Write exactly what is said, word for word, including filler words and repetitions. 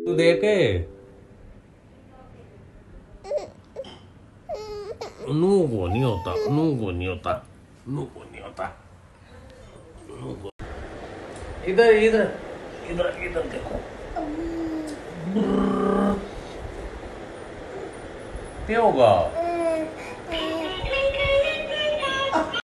तू देखे नू को नहीं होता, नू को नहीं होता, नू को नहीं होता, नू को। इधर इधर इधर इधर देखो, क्या होगा?